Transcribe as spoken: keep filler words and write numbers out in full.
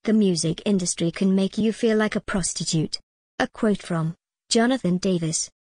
The music industry can make you feel like a prostitute. A quote from Jonathan Davis.